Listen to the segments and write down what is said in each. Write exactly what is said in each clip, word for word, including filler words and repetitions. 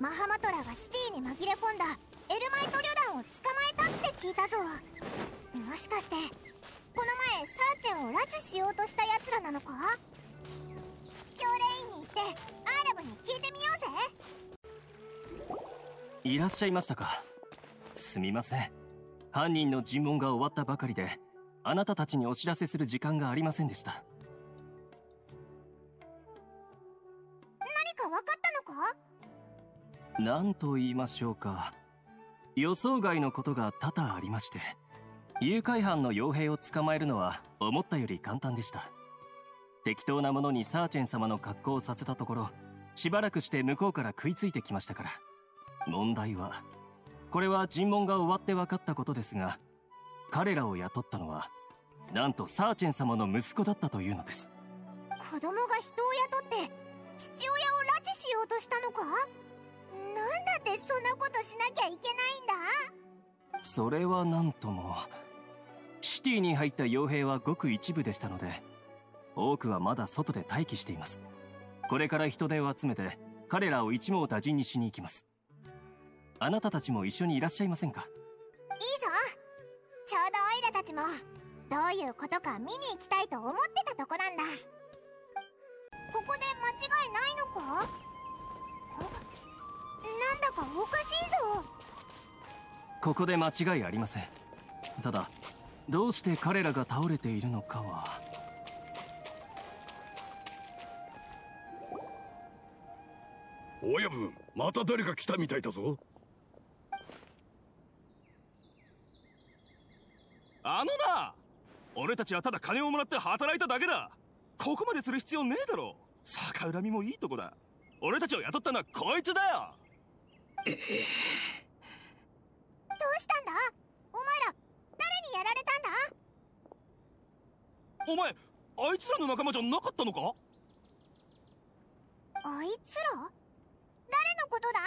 マハマトラがシティに紛れ込んだエルマイト旅団を捕まえたって聞いたぞ。もしかしてこの前サーチェンを拉致しようとしたやつらなのか？教令員に行ってアーラブに聞いてみようぜ。 いらっしゃいましたか。すみません、犯人の尋問が終わったばかりであなたたちにお知らせする時間がありませんでした。 何か分かったのか？ 何と言いましょうか、予想外のことが多々ありまして、誘拐犯の傭兵を捕まえるのは思ったより簡単でした。適当なものにサーチェン様の格好をさせたところ、しばらくして向こうから食いついてきましたから。問題は、これは尋問が終わって分かったことですが、彼らを雇ったのはなんとサーチェン様の息子だったというのです。 子供が人を雇って父親を拉致しようとしたのか？なんだってそんなことしなきゃいけないんだ？ それは何とも。シティに入った傭兵はごく一部でしたので、多くはまだ外で待機しています。これから人手を集めて彼らを一網打尽にしに行きます。あなたたちも一緒にいらっしゃいませんか？いいぞ。ちょうどオイラたちもどういうことか見に行きたいと思ってたとこなんだ。ここで間違いないのか？なんだかおかしいぞ。 ここで間違いありません。ただどうして彼らが倒れているのかは。 親分、また誰か来たみたいだぞ。 あのな、俺たちはただ金をもらって働いただけだ。ここまでする必要ねえだろ。逆恨みもいいとこだ。俺たちを雇ったのはこいつだよ。 どうしたんだお前ら、誰にやられたんだ？ お前、あいつらの仲間じゃなかったのか？ あいつら？誰のことだ？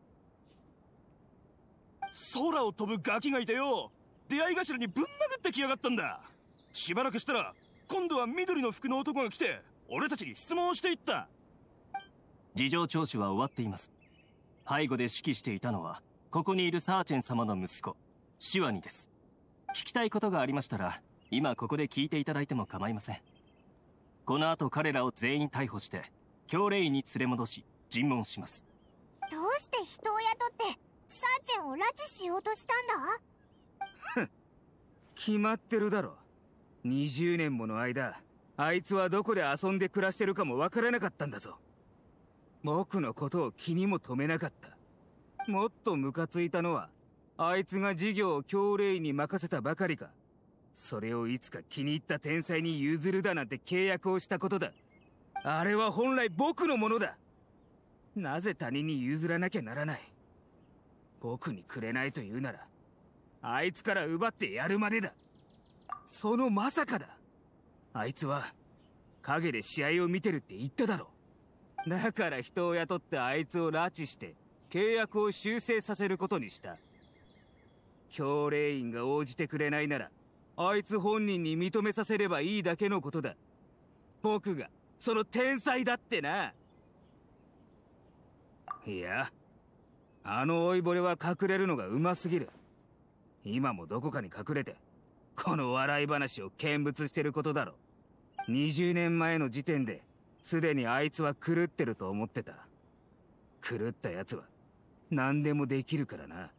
空を飛ぶガキがいてよ、出会い頭にぶん殴ってきやがったんだ。しばらくしたら今度は緑の服の男が来て俺たちに質問をしていった。 事情聴取は終わっています。背後で指揮していたのはここにいるサーチェン様の息子シワニです。聞きたいことがありましたら今ここで聞いていただいても構いません。この後彼らを全員逮捕して教令員に連れ戻し尋問します。 どうして人を雇ってサーチェンを拉致しようとしたんだ？ ふん、決まってるだろ。にじゅうねんもの間あいつはどこで遊んで暮らしてるかもわからなかったんだぞ。僕のことを気にも留めなかった。もっとムカついたのはあいつが事業を教令員に任せたばかりか、それをいつか気に入った天才に譲るだなんて契約をしたことだ。あれは本来僕のものだ。なぜ他人に譲らなきゃならない？僕にくれないと言うならあいつから奪ってやるまでだ。そのまさかだ。あいつは陰で試合を見てるって言っただろ。だから人を雇ってあいつを拉致して契約を修正させることにした。教令員が応じてくれないならあいつ本人に認めさせればいいだけのことだ。僕がその天才だってな。いや、あの老いぼれは隠れるのがうますぎる。今もどこかに隠れてこの笑い話を見物してることだろ。にじゅうねんまえの時点ですでにあいつは狂ってると思ってた。狂ったやつは何でもできるからな。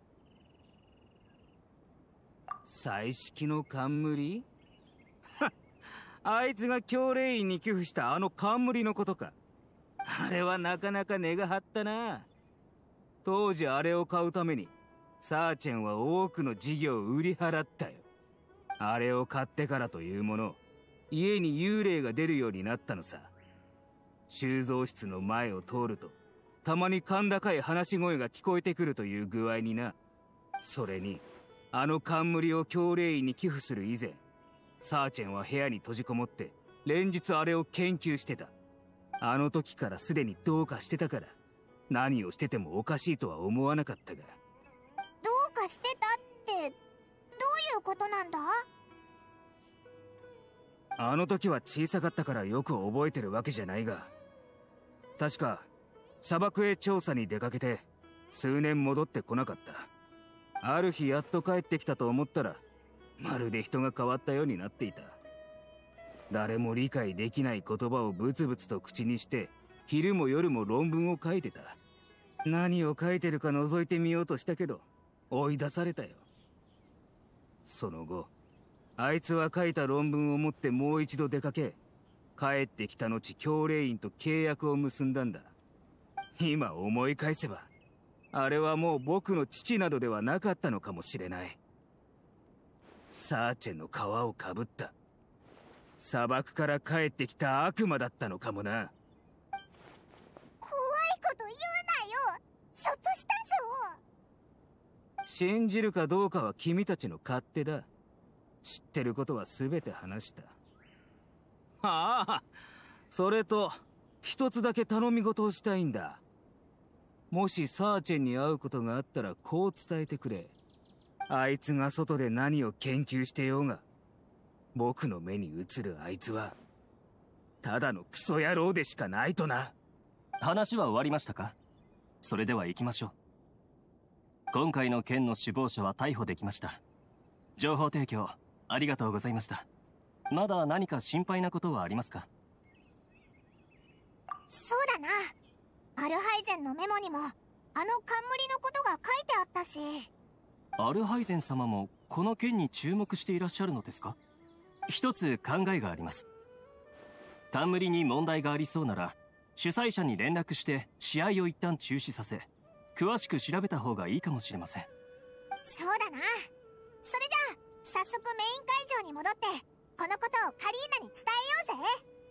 彩色の冠？はっ、あいつが教令員に寄付したあの冠のことか。あれはなかなか値が張ったな。当時あれを買うためにサーチェンは多くの事業を売り払ったよ。あれを買ってからというもの、家に幽霊が出るようになったのさ。収蔵室の前を通るとたまに甲高い話し声が聞こえてくるという具合にな。それにあの冠を教令員に寄付する以前、サーチェンは部屋に閉じこもって連日あれを研究してた。あの時からすでにどうかしてたから、何をしててもおかしいとは思わなかったが。 どうかしてたってどういうことなんだ？ あの時は小さかったからよく覚えてるわけじゃないが、確か砂漠へ調査に出かけて数年戻ってこなかった。ある日やっと帰ってきたと思ったら、まるで人が変わったようになっていた。誰も理解できない言葉をブツブツと口にして、昼も夜も論文を書いてた。何を書いてるか覗いてみようとしたけど、追い出されたよ。その後、あいつは書いた論文を持ってもう一度出かけ、帰ってきた後教令員と契約を結んだんだ。今思い返せば、あれはもう僕の父などではなかったのかもしれない。サーチェンの皮をかぶった、砂漠から帰ってきた悪魔だったのかもな。 怖いこと言うなよ。ちょっとしたぞ。 信じるかどうかは君たちの勝手だ。知ってることは全て話した。ああ、それと一つだけ頼み事をしたいんだ。もしサーチェンに会うことがあったらこう伝えてくれ。あいつが外で何を研究してようが、僕の目に映るあいつはただのクソ野郎でしかないとな。 話は終わりましたか？それでは行きましょう。今回の件の首謀者は逮捕できました。情報提供ありがとうございました。まだ何か心配なことはありますか？ そうだな。アルハイゼンのメモにもあの冠のことが書いてあったし。 アルハイゼン様もこの件に注目していらっしゃるのですか？一つ考えがあります。冠に問題がありそうなら主催者に連絡して試合を一旦中止させ、詳しく調べた方がいいかもしれません。 そうだな。それじゃあ早速メイン会場に戻ってこのことをカリーナに伝えようぜ。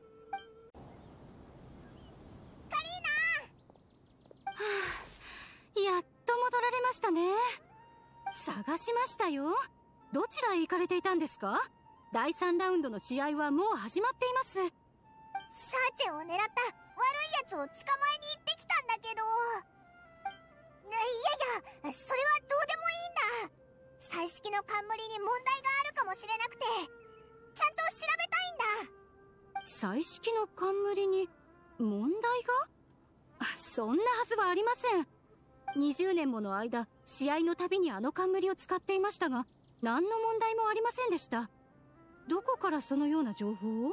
カリーナ。 はあ、やっと戻られましたね。探しましたよ。どちらへ行かれていたんですか？だいさんラウンドの試合はもう始まっています。 サーチェを狙った悪いやつを捕まえに行ってきたんだけど。いやいや、それはどうでもいいんだ。彩色の冠に問題があるかもしれなくて、ちゃんと調べたいんだ。 彩色の冠に問題が？あ、そんなはずはありません。にじゅうねんもの間、試合のたびにあの冠を使っていましたが、何の問題もありませんでした。どこからそのような情報を？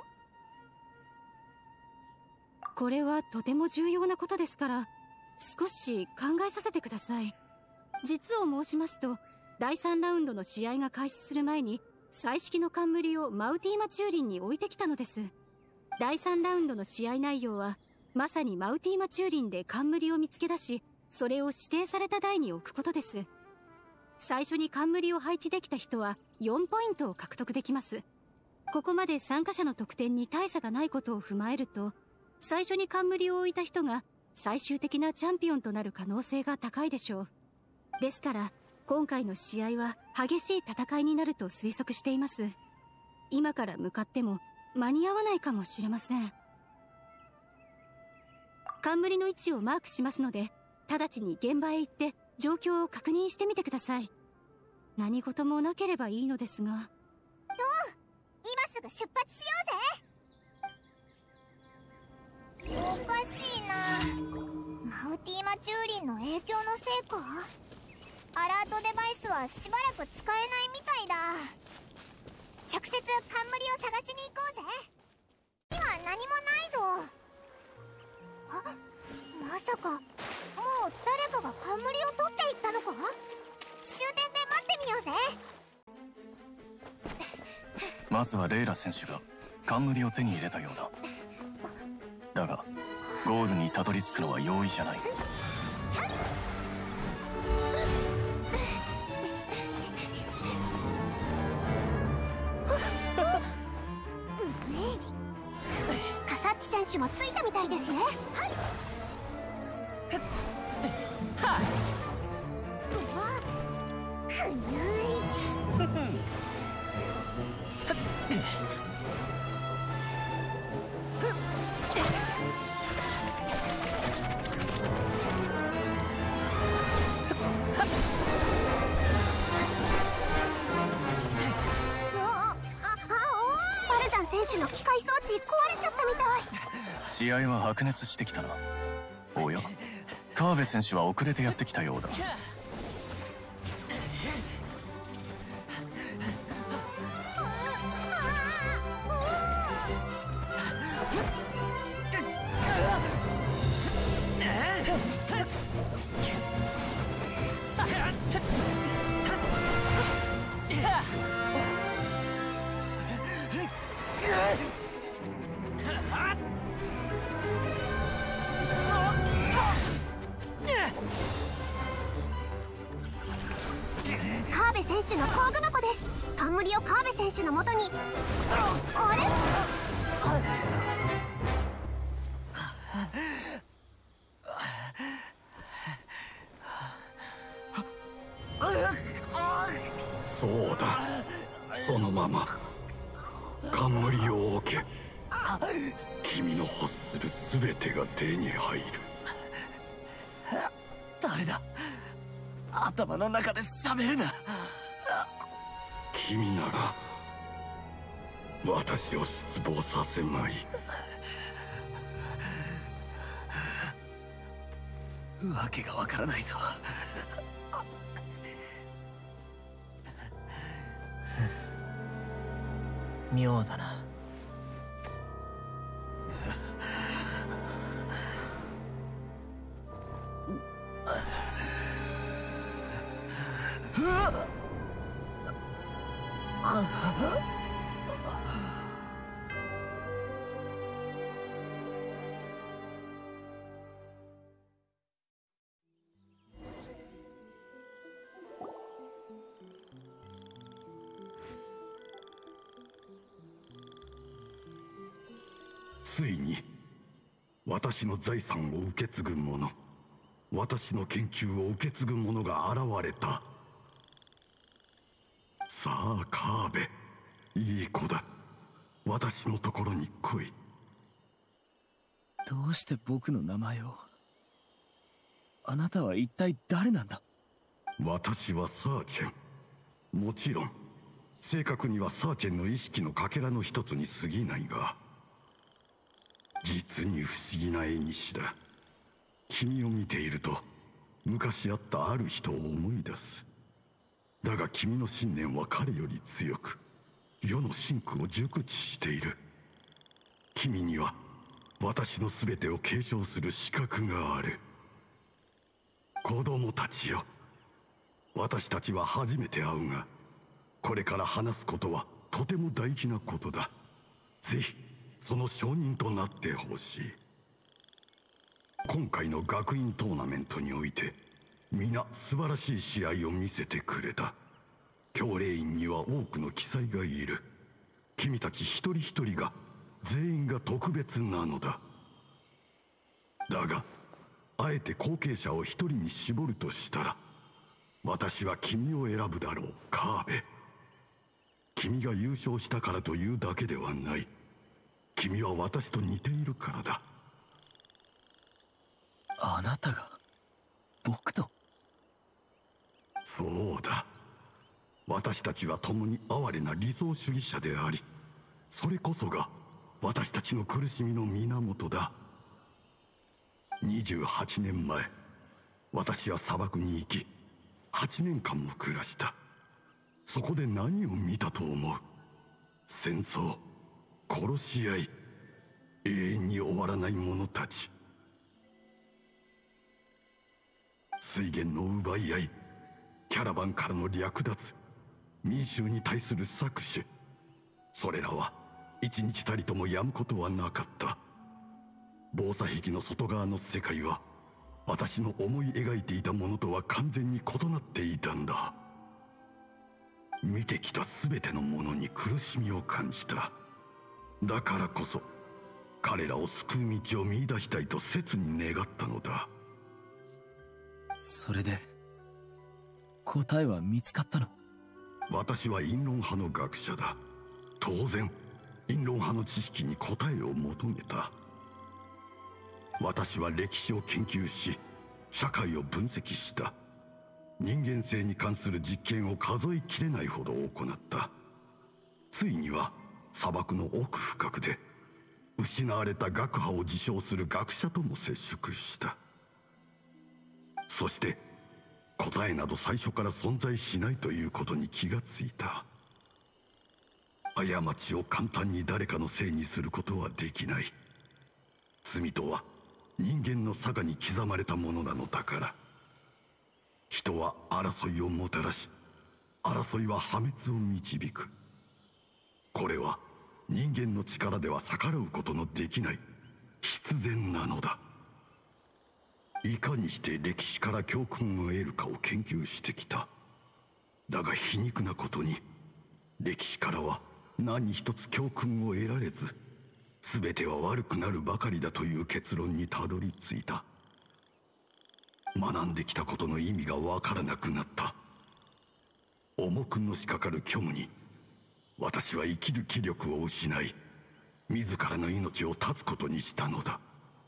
これはとても重要なことですから、少し考えさせてください。実を申しますと、だいさんラウンドの試合が開始する前に、彩色の冠をマウティーマチューリンに置いてきたのです。だいさんラウンドの試合内容は、まさにマウティーマチューリンで冠を見つけ出し、それを指定された台に置くことです。最初に冠を配置できた人はよんポイントを獲得できます。ここまで参加者の得点に大差がないことを踏まえると、最初に冠を置いた人が最終的なチャンピオンとなる可能性が高いでしょう。ですから今回の試合は激しい戦いになると推測しています。今から向かっても間に合わないかもしれません。冠の位置をマークしますので、直ちに現場へ行って状況を確認してみてください。何事もなければいいのですが。 おう、今すぐ出発しようぜ。おかしいな。マウティーマチューリンの影響のせいか？アラートデバイスはしばらく使えないみたいだ。直接冠を探しに行こうぜ。今何もないぞ。あ、まさかもう誰かが冠を取っていったのか？終点で待ってみようぜ。 まずはレイラ選手が冠を手に入れたようだ。だがゴールにたどり着くのは容易じゃない。 カサッチ選手もついたみたいですね。はい。うわ、くぬい。バルザン選手の機械装置壊れちゃったみたい。 試合は白熱してきたな。おや、 川辺選手は遅れてやってきたようだ。 川辺選手の工具箱です。冠を川辺選手のもとに。あれ？ そうだ、そのまま冠を置け。君の欲する全てが手に入る。 誰だ？頭の中で喋るな。 君なら私を失望させまい。 わけがわからないぞ。 妙だな。 ついに私の財産を受け継ぐ者、私の研究を受け継ぐ者が現れた。さあ川辺、いい子だ。私のところに来い。 どうして僕の名前を？あなたは一体誰なんだ？ 私はサーチェン。もちろん正確にはサーチェンの意識のかけらの一つに過ぎないが、実に不思議な縁だ。君を見ていると昔あったある人を思い出す。だが君の信念は彼より強く、世の真空を熟知している。君には私の全てを継承する資格がある。子供たちよ、私たちは初めて会うが、これから話すことはとても大事なことだ。ぜひその証人となってほしい。今回の学院トーナメントにおいて皆素晴らしい試合を見せてくれた。教令員には多くの奇才がいる。君たち一人一人が全員が特別なのだ。だがあえて後継者を一人に絞るとしたら、私は君を選ぶだろう、川辺。君が優勝したからというだけではない。君は私と似ているからだ。 あなたが僕と？ そうだ。私たちは共に哀れな理想主義者であり、それこそが私たちの苦しみの源だ。にじゅうはちねんまえ、私は砂漠に行きはちねんかんも暮らした。そこで何を見たと思う？戦争、殺し合い、永遠に終わらない者たち。水源の奪い合い、キャラバンからの略奪、民衆に対する搾取、それらは一日たりともやむことはなかった。防鎖壁の外側の世界は私の思い描いていたものとは完全に異なっていたんだ。見てきた全てのものに苦しみを感じた。だからこそ彼らを救う道を見出したいと切に願ったのだ。 それで答えは見つかったの？ 私は陰論派の学者だ。当然陰論派の知識に答えを求めた。私は歴史を研究し社会を分析した。人間性に関する実験を数えきれないほど行った。ついには砂漠の奥深くで失われた学派を自称する学者とも接触した。 そして答えなど最初から存在しないということに気がついた。過ちを簡単に誰かのせいにすることはできない。罪とは人間の性に刻まれたものなのだから。人は争いをもたらし、争いは破滅を導く。これは人間の力では逆らうことのできない必然なのだ。いかにして歴史から教訓を得るかを研究してきた。だが皮肉なことに、歴史からは何一つ教訓を得られず、全ては悪くなるばかりだという結論にたどり着いた。学んできたことの意味がわからなくなった。重くのしかかる虚無に私は生きる気力を失い、自らの命を絶つことにしたのだ。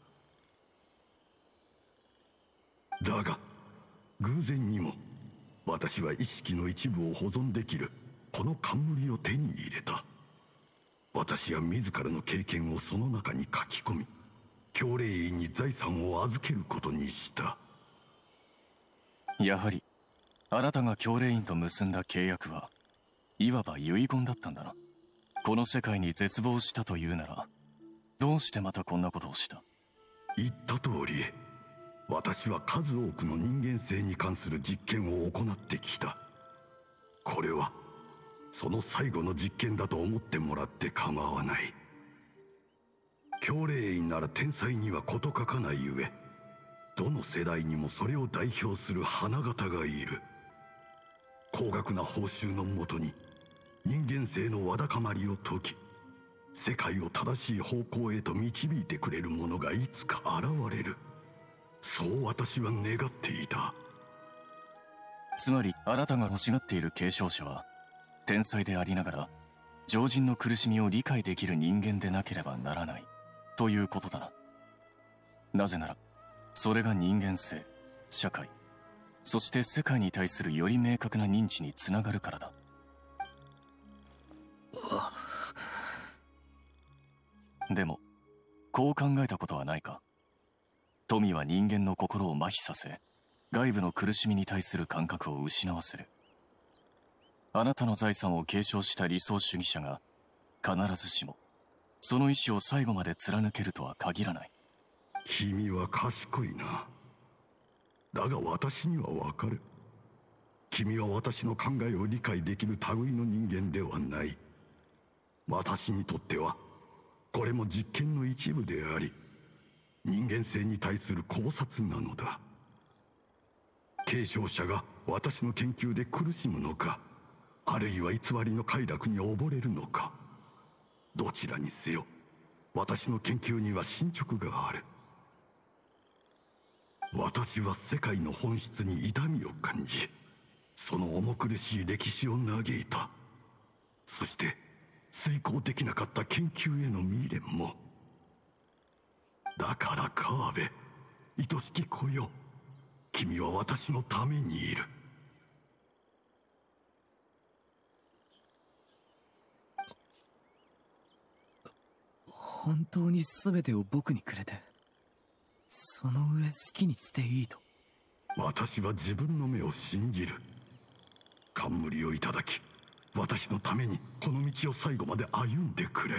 だが偶然にも私は意識の一部を保存できるこの冠を手に入れた。私は自らの経験をその中に書き込み、教令院に財産を預けることにした。 やはりあなたが教令院と結んだ契約はいわば遺言だったんだな。この世界に絶望したというなら、どうしてまたこんなことをした？ 言った通り、私は数多くの人間性に関する実験を行ってきた。これはその最後の実験だと思ってもらって構わない。教令院なら天才には事欠かないゆえ、どの世代にもそれを代表する花形がいる。高額な報酬のもとに人間性のわだかまりを解き、世界を正しい方向へと導いてくれるものがいつか現れる。そう私は願っていた。 つまりあなたが欲しがっている継承者は天才でありながら常人の苦しみを理解できる人間でなければならないということだな。なぜならそれが人間性、社会、そして世界に対するより明確な認知につながるからだ。でもこう考えたことはないか？富は人間の心を麻痺させ、外部の苦しみに対する感覚を失わせる。あなたの財産を継承した理想主義者が必ずしもその意志を最後まで貫けるとは限らない。 君は賢いな。だが私にはわかる。君は私の考えを理解できる類の人間ではない。私にとってはこれも実験の一部であり、人間性に対する考察なのだ。継承者が私の研究で苦しむのか、あるいは偽りの快楽に溺れるのか、どちらにせよ私の研究には進捗がある。私は世界の本質に痛みを感じ、その重苦しい歴史を嘆いた。そして遂行できなかった研究への未練も。だからカーベ、愛しき子よ、君は私のためにいる。 本当に全てを僕にくれて、その上好きにしていいと？ 私は自分の目を信じる。冠をいただき、私のためにこの道を最後まで歩んでくれ。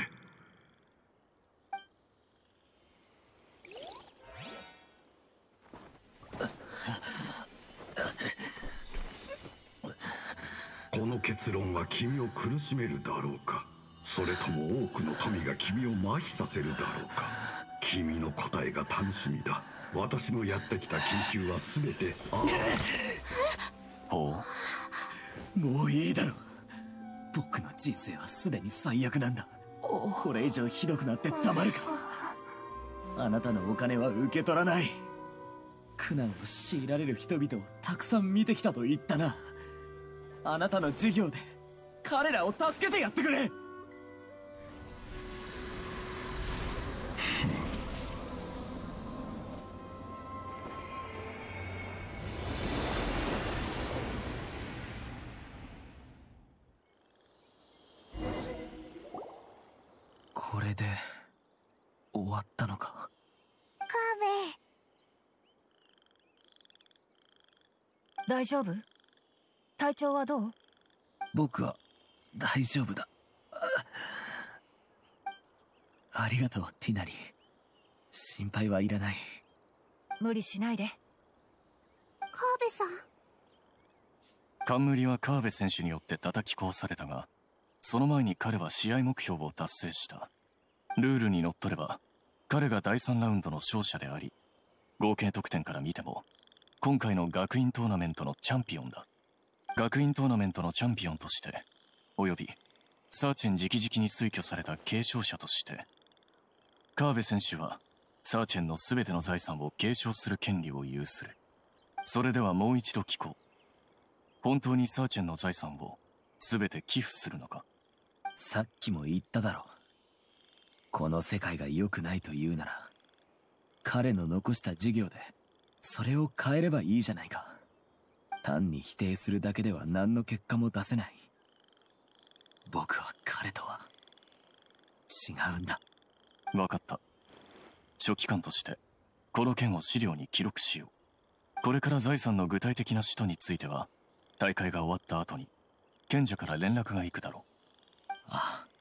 この結論は君を苦しめるだろうか、それとも多くの富が君を麻痺させるだろうか。君の答えが楽しみだ。私のやってきた研究は全てああ。 ほう、もういいだろ。僕の人生はすでに最悪なんだ。これ以上ひどくなってたまるか。あなたのお金は受け取らない。苦難を強いられる人々をたくさん見てきたと言ったな。あなたの授業で彼らを助けてやってくれ。これで終わったのか。 カーベ、 大丈夫？体調はどう？ 僕は大丈夫だ。ありがとう、ティナリ。心配はいらない。 無理しないで。 カーベさん。 冠は川辺選手によって叩き壊されたが、その前に彼は試合目標を達成した。ルールにのっとれば彼がだいさんラウンドの勝者であり、合計得点から見ても今回の学院トーナメントのチャンピオンだ。学院トーナメントのチャンピオンとして、およびサーチェン直々に推挙された継承者として、川辺選手はサーチェンの全ての財産を継承する権利を有する。それではもう一度聞こう。本当にサーチェンの財産を全て寄付するのか？ さっきも言っただろう。この世界が良くないと言うなら、彼の残した事業でそれを変えればいいじゃないか。単に否定するだけでは何の結果も出せない。僕は彼とは違うんだ。 分かった。書記官としてこの件を資料に記録しよう。これから財産の具体的な使途については大会が終わった後に賢者から連絡が行くだろう。 ああ。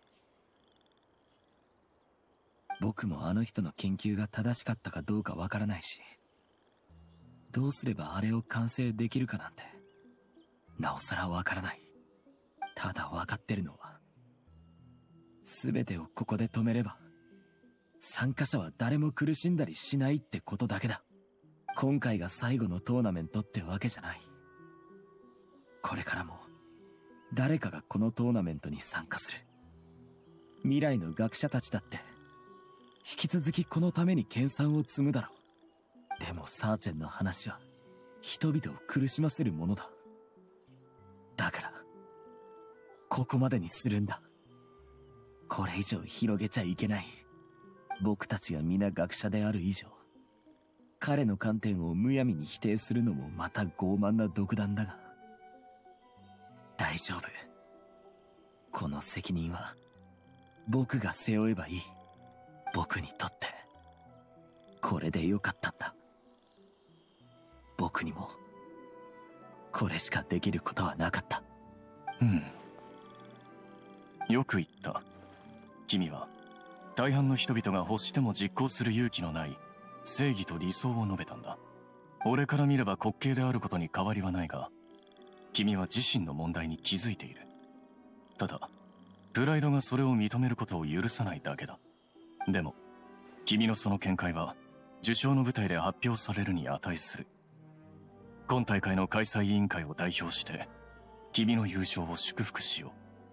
僕もあの人の研究が正しかったかどうかわからないし、どうすればあれを完成できるかなんてなおさらわからない。ただわかってるのは、全てをここで止めれば参加者は誰も苦しんだりしないってことだけだ。今回が最後のトーナメントってわけじゃない。これからも誰かがこのトーナメントに参加する。未来の学者たちだって引き続きこのために研鑽を積むだろう。でもサーチェンの話は人々を苦しませるものだ。だからここまでにするんだ。これ以上広げちゃいけない。僕たちが皆学者である以上、彼の観点をむやみに否定するのもまた傲慢な独断だが、大丈夫。この責任は僕が背負えばいい。僕にとってこれでよかったんだ。僕にもこれしかできることはなかった。 うん。よく言った。君は大半の人々が欲しても実行する勇気のない正義と理想を述べたんだ。俺から見れば滑稽であることに変わりはないが、君は自身の問題に気づいている。ただプライドがそれを認めることを許さないだけだ。でも君のその見解は受賞の舞台で発表されるに値する。今大会の開催委員会を代表して君の優勝を祝福しよ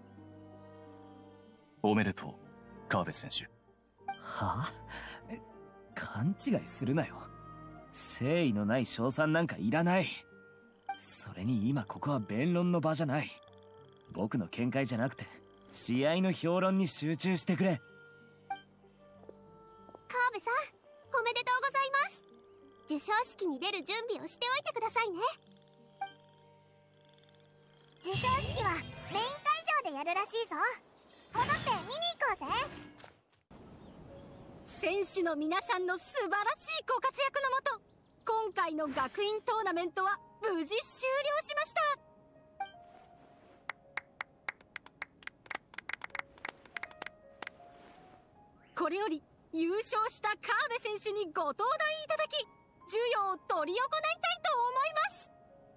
う。おめでとう、川辺選手。 はあ？勘違いするなよ。誠意のない称賛なんかいらない。それに今ここは弁論の場じゃない。僕の見解じゃなくて試合の評論に集中してくれ。 川辺さん、おめでとうございます。授賞式に出る準備をしておいてくださいね。授賞式はメイン会場でやるらしいぞ。戻って見に行こうぜ。 選手の皆さんの素晴らしいご活躍のもと、今回の学院トーナメントは無事終了しました。これより優勝した川辺選手にご登壇いただき、授与を執り行いたいと思います。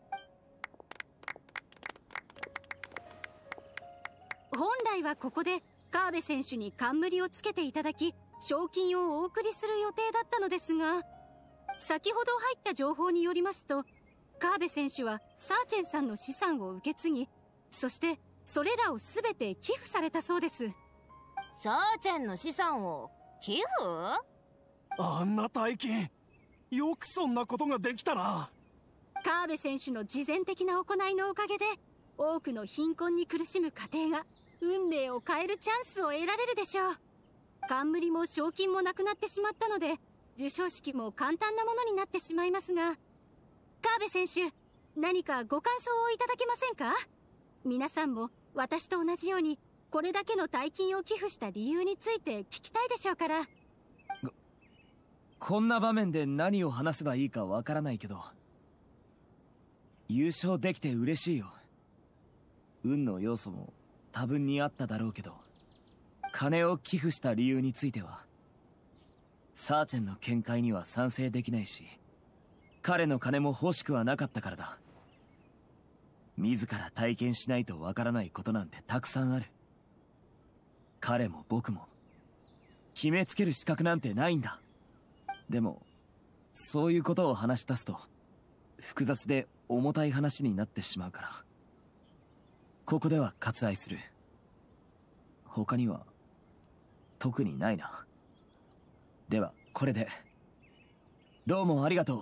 本来はここで川辺選手に冠をつけていただき、賞金をお送りする予定だったのですが、先ほど入った情報によりますと、川辺選手はサーチェンさんの資産を受け継ぎ、そしてそれらを全て寄付されたそうです。 サーチェンの資産を寄付？ あんな大金、よくそんなことができたな。 川辺選手の慈善的な行いのおかげで、多くの貧困に苦しむ家庭が運命を変えるチャンスを得られるでしょう。冠も賞金もなくなってしまったので、授賞式も簡単なものになってしまいますが、川辺選手、何かご感想をいただけませんか？皆さんも私と同じようにこれだけの大金を寄付した理由について聞きたいでしょうから。 こ、こんな場面で何を話せばいいかわからないけど、 優勝できて嬉しいよ。運の要素も多分にあっただろうけど、金を寄付した理由についてはサーチェンの見解には賛成できないし、彼の金も欲しくはなかったからだ。自ら体験しないとわからないことなんてたくさんある。彼も僕も決めつける資格なんてないんだ。でもそういうことを話し出すと複雑で重たい話になってしまうから、ここでは割愛する。他には特にないな。ではこれで。どうもありがとう。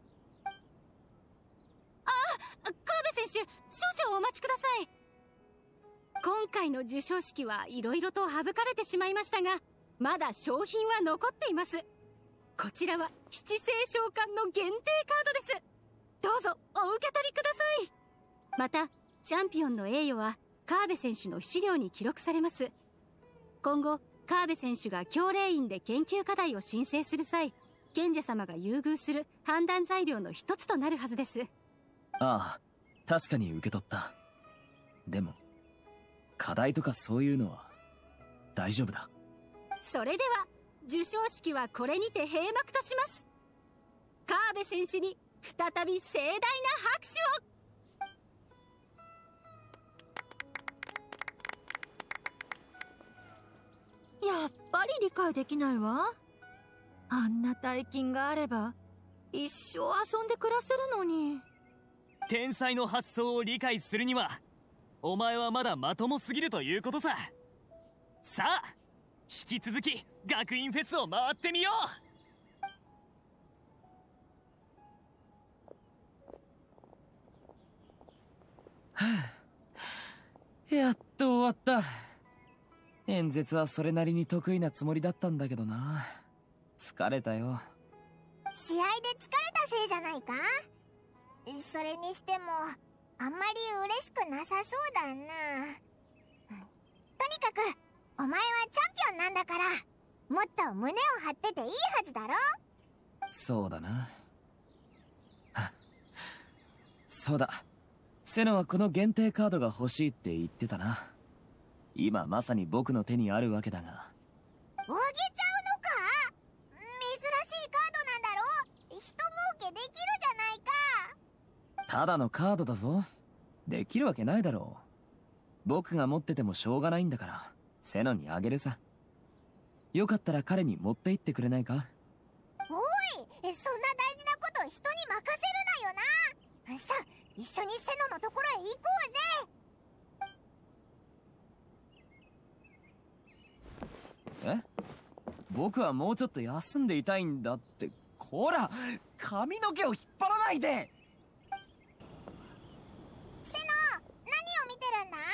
あ、川辺選手、少々お待ちください。今回の授賞式はいろいろと省かれてしまいましたが、まだ商品は残っています。こちらは七星召喚の限定カードです。どうぞお受け取りください。またチャンピオンの栄誉は川辺選手の資料に記録されます。今後川辺選手が教令院で研究課題を申請する際、賢者様が優遇する判断材料の一つとなるはずです。 ああ、確かに受け取った。でも課題とかそういうのは大丈夫だ。 それでは授賞式はこれにて閉幕とします。川辺選手に再び盛大な拍手を。やっぱり理解できないわ。あんな大金があれば一生遊んで暮らせるのに。 天才の発想を理解するにはお前はまだまともすぎるということさ。さあ引き続き学院フェスを回ってみよう。はあ、やっと終わった。演説はそれなりに得意なつもりだったんだけどな。疲れたよ。 試合で疲れたせいじゃないか。それにしてもあんまり嬉しくなさそうだな。とにかくお前はチャンピオンなんだから、もっと胸を張ってていいはずだろ。 そうだな。そうだ、セノはこの限定カードが欲しいって言ってたな。今まさに僕の手にあるわけだが。 あげちゃうのか。珍しいカードなんだろ。人儲けできるじゃないか。 ただのカードだぞ。できるわけないだろう。僕が持っててもしょうがないんだからセノにあげるさ。よかったら彼に持って行ってくれないか。 おい、そんな大事なこと人に任せるなよな。さあ一緒にセノのところへ行こうぜ。え？僕はもうちょっと休んでいたいんだって。こら、髪の毛を引っ張らないで。 セノ、何を見てるんだ？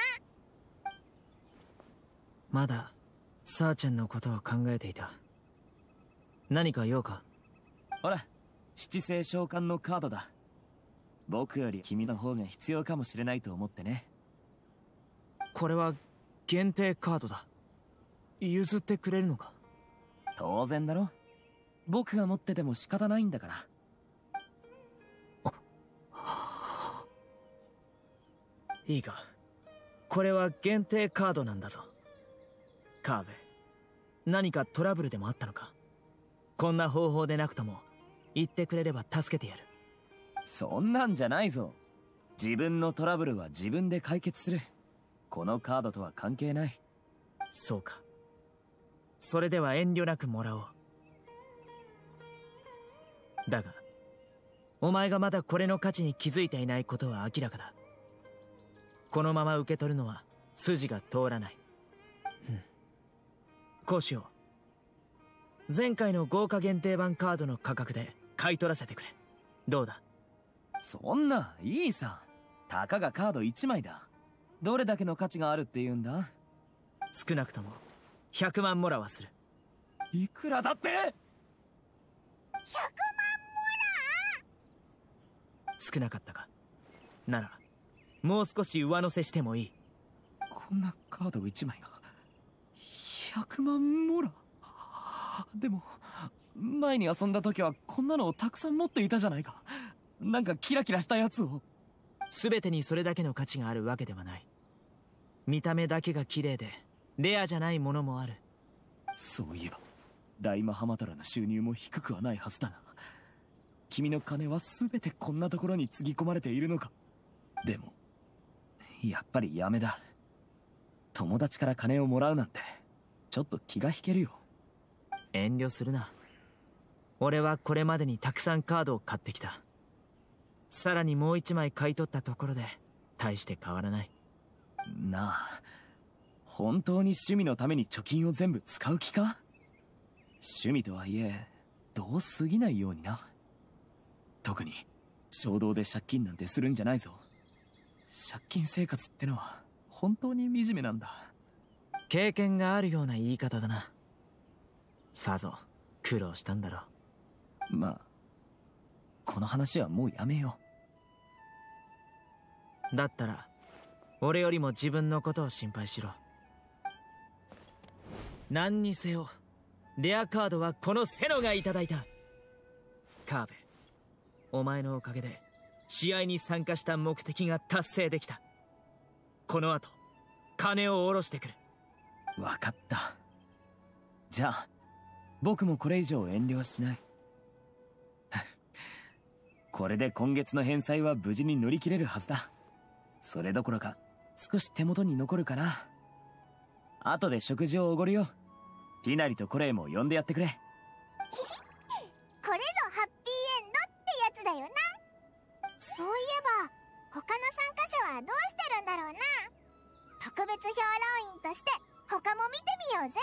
まだサーチェンのことを考えていた。何か用か？ ほら、七星召喚のカードだ。僕より君の方が必要かもしれないと思ってね。 これは限定カードだ。譲ってくれるのか？ 当然だろ。僕が持ってても仕方ないんだから。 いいか、これは限定カードなんだぞ。カーベ、何かトラブルでもあったのか？こんな方法でなくとも言ってくれれば助けてやる。 そんなんじゃないぞ。自分のトラブルは自分で解決する。このカードとは関係ない。 そうか。それでは遠慮なくもらおう。だがお前がまだこれの価値に気づいていないことは明らかだ。このまま受け取るのは筋が通らない。うん、こうしよう。前回の豪華限定版カードの価格で買い取らせてくれ。どうだ？ そんないいさ。たかがカードいちまいだ。どれだけの価値があるって言うんだ？ 少なくともひゃくまんモラはする。 いくらだって？ひゃくまんモラー？少なかったか。ならもう少し上乗せしてもいい。 こんなカードいちまいがひゃくまんモラ？でも前に遊んだ時はこんなのをたくさん持っていたじゃないか。なんかキラキラしたやつを。 全てにそれだけの価値があるわけではない。見た目だけが綺麗でレアじゃないものもある。 そういえば大マハマタラの収入も低くはないはずだな。君の金は全てこんなところにつぎ込まれているのか。でもやっぱりやめだ。友達から金をもらうなんてちょっと気が引けるよ。 遠慮するな。俺はこれまでにたくさんカードを買ってきた。さらにもう一枚買い取ったところで大して変わらない。 なあ、本当に趣味のために貯金を全部使う気か？趣味とはいえどう過ぎないようにな。特に衝動で借金なんてするんじゃないぞ。借金生活ってのは本当に惨めなんだ。 経験があるような言い方だな。さぞ苦労したんだろう。まあこの話はもうやめよう。だったら俺よりも自分のことを心配しろ。何にせよレアカードはこのセノがいただいた。カーベ、お前のおかげで試合に参加した目的が達成できた。この後金を下ろしてくる。 分かった。じゃあ僕もこれ以上遠慮はしない。これで今月の返済は無事に乗り切れるはずだ。それどころか少し手元に残るかな。後で食事をおごるよ。ティナリとコレイも呼んでやってくれ。 これぞハッピーエンドってやつだよな。そういえば他の参加者はどうしてるんだろうな。特別評論員として他も見てみようぜ。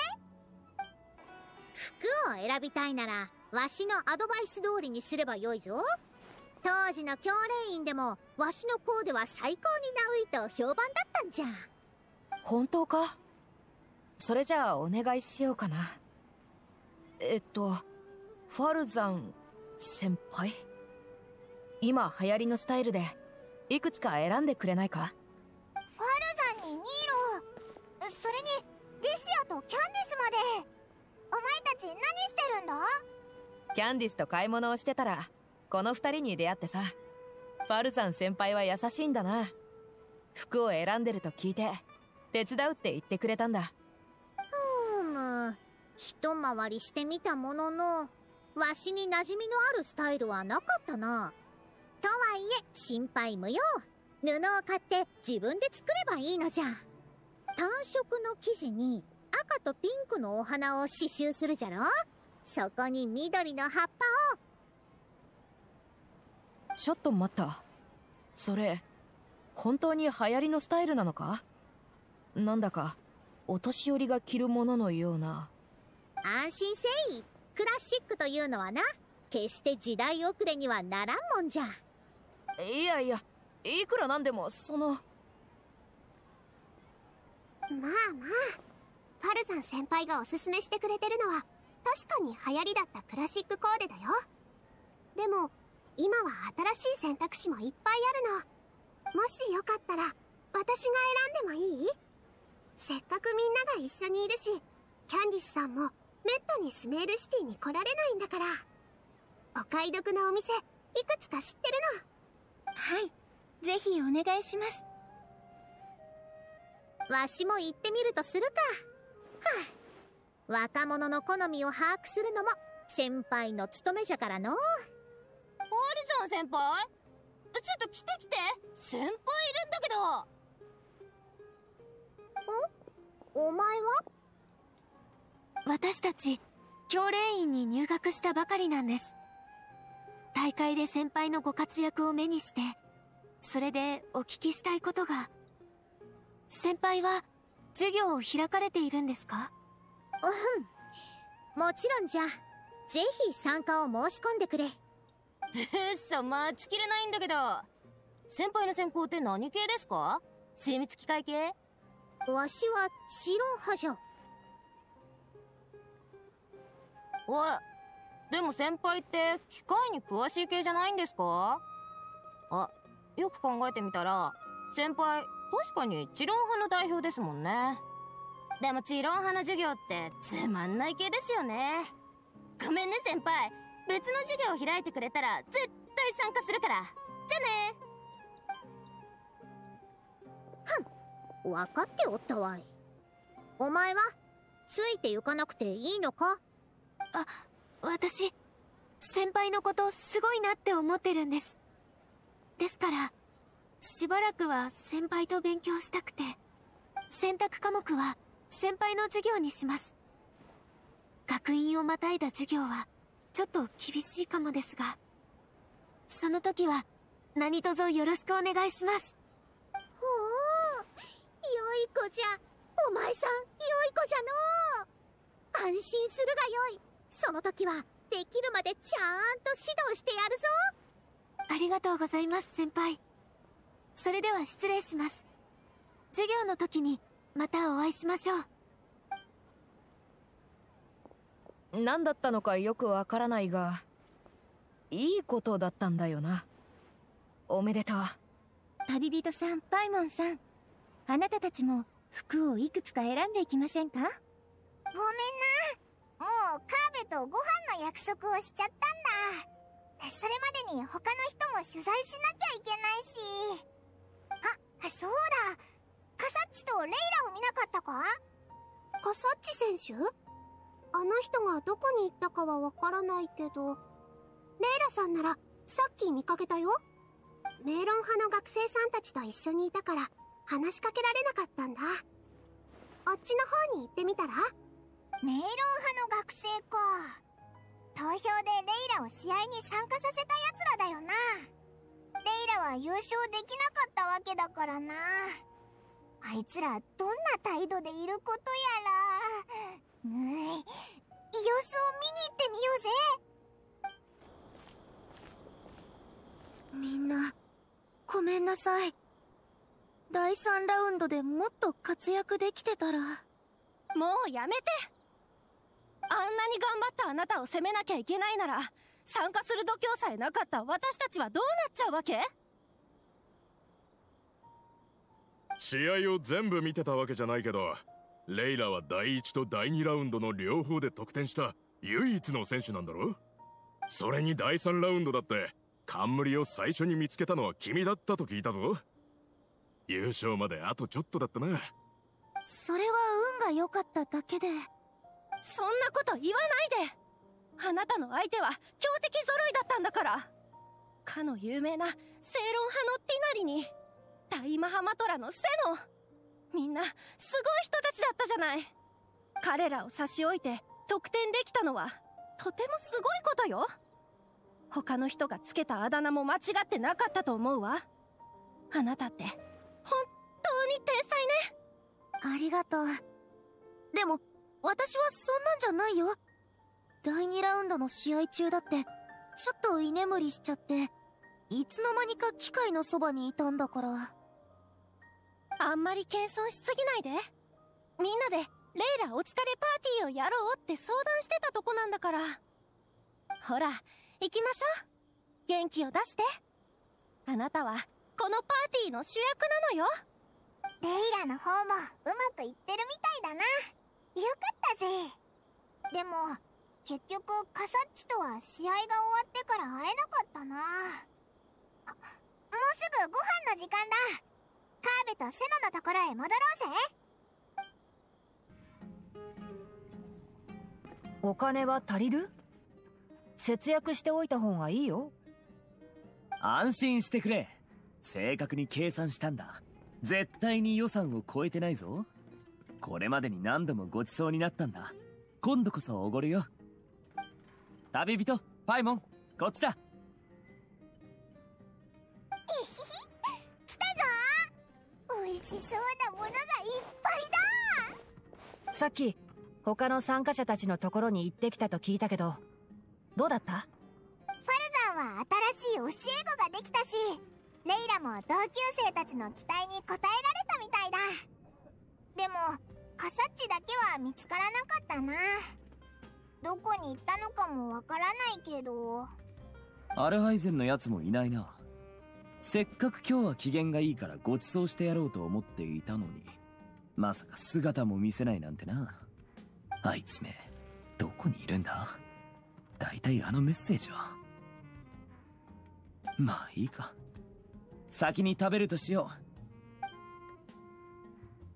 服を選びたいならわしのアドバイス通りにすればよいぞ。当時の教練員でもわしのコーデは最高にナウいと評判だったんじゃ。 本当か？それじゃあお願いしようかな。えっとファルザン先輩、今流行りのスタイルでいくつか選んでくれないか？ ファルザンにニーロ、それにリシアとキャンディスまで。お前たち何してるんだ？ キャンディスと買い物をしてたらこの二人に出会ってさ。ファルザン先輩は優しいんだな。服を選んでると聞いて手伝うって言ってくれたんだ。 ふーむ、一回りしてみたもののわしに馴染みのあるスタイルはなかったな。とはいえ心配無用。布を買って自分で作ればいいのじゃ。単色の生地に赤とピンクのお花を刺繍するじゃろ。そこに緑の葉っぱを。 ちょっと待った。それ本当に流行りのスタイルなのか？なんだかお年寄りが着るもののような。 安心せい。クラシックというのはな、決して時代遅れにはならんもんじゃ。 いやいや、いくらなんでもその。 まあまあ、ファルザン先輩がおすすめしてくれてるのは確かに流行りだったクラシックコーデだよ。でも今は新しい選択肢もいっぱいあるの。もしよかったら私が選んでもいい？せっかくみんなが一緒にいるし、キャンディスさんもめったにスメールシティに来られないんだから。お買い得なお店いくつか知ってるの。 はい、ぜひお願いします。わしも行ってみるとするか。はあ、若者の好みを把握するのも先輩の務めじゃからの。 ファルザン先輩、ちょっと来て来て。先輩いるんだけど。 お、お前は？ 私たち教練員に入学したばかりなんです。大会で先輩のご活躍を目にして、それでお聞きしたいことが。先輩は授業を開かれているんですか？ うん、もちろんじゃ。ぜひ参加を申し込んでくれ。 うっそ、待ちきれないんだけど。先輩の専攻って何系ですか？精密機械系？ わしは知論派じゃ。 おい、でも先輩って機械に詳しい系じゃないんですか？あ、よく考えてみたら先輩確かに知論派の代表ですもんね。でも知論派の授業ってつまんない系ですよね。ごめんね先輩、別の授業を開いてくれたら絶対参加するから。じゃあね。 分かっておったわい。お前はついて行かなくていいのか？ あ、私先輩のことすごいなって思ってるんです。ですからしばらくは先輩と勉強したくて、選択科目は先輩の授業にします。学院をまたいだ授業はちょっと厳しいかもですが、その時は何卒よろしくお願いします。 ほう、良い子じゃ。お前さん良い子じゃのう。安心するがよい。その時はできるまでちゃんと指導してやるぞ。 ありがとうございます先輩。それでは失礼します。授業の時にまたお会いしましょう。 何だったのかよくわからないが、いいことだったんだよな。おめでとう。 旅人さん、パイモンさん、あなたたちも服をいくつか選んでいきませんか？ごめんな、もうカーベとご飯の約束をしちゃったんだ。それまでに他の人も取材しなきゃいけないし。あ、そうだ、カサッチとレイラを見なかったか？カサッチ選手？あの人がどこに行ったかはわからないけど、レイラさんならさっき見かけたよ。メイロン派の学生さんたちと一緒にいたから話しかけられなかったんだ。あっちの方に行ってみたら？メイロン派の学生か。投票でレイラを試合に参加させた奴らだよな。レイラは優勝できなかったわけだからな。あいつらどんな態度でいることやら。ぬい、様子を見に行ってみようぜ。 みんなごめんなさい。だいさんラウンドでもっと活躍できてたら。もうやめて。あんなに頑張ったあなたを責めなきゃいけないなら、参加する度胸さえなかった私たちはどうなっちゃうわけ？ 試合を全部見てたわけじゃないけど、レイラはだいいちとだいにラウンドの両方で得点した唯一の選手なんだろ？それにだいさんラウンドだって冠を最初に見つけたのは君だったと聞いたぞ。優勝まであとちょっとだったな。 それは運が良かっただけで。 そんなこと言わないで。あなたの相手は強敵揃いだったんだから。かの有名な正論派のティナリに大マハマトラのセノ、みんなすごい人たちだったじゃない。彼らを差し置いて得点できたのはとてもすごいことよ。他の人がつけたあだ名も間違ってなかったと思うわ。あなたって本当に天才ね。 ありがとう。でも私はそんなんじゃないよ。だいにラウンドの試合中だってちょっと居眠りしちゃって、いつの間にか機械のそばにいたんだから。 あんまり謙遜しすぎないで。みんなでレイラお疲れパーティーをやろうって相談してたとこなんだから。ほら行きましょう。元気を出して。あなたはこのパーティーの主役なのよ。 レイラの方もうまくいってるみたいだな。よかったぜ。でも結局カサッチとは試合が終わってから会えなかったな。あ、もうすぐご飯の時間だ。カーベとセノのところへ戻ろうぜ。 お金は足りる？節約しておいた方がいいよ。 安心してくれ。正確に計算したんだ。絶対に予算を超えてないぞ。これまでに何度もごちそうになったんだ。今度こそおごるよ。旅人パイモン、こっちだ。 えひひ、来たぞ。美味しそうなものがいっぱいだ。 さっき他の参加者たちのところに行ってきたと聞いたけど、どうだった？ ファルザンは新しい教え子ができたし、レイラも同級生たちの期待に応えられたみたいだ。でもカサッチだけは見つからなかったな。どこに行ったのかもわからないけど。 アルハイゼンのやつもいないな。せっかく今日は機嫌がいいからご馳走してやろうと思っていたのに、まさか姿も見せないなんてな。あいつめどこにいるんだ？だいたいあのメッセージは。まあいいか、先に食べるとしよ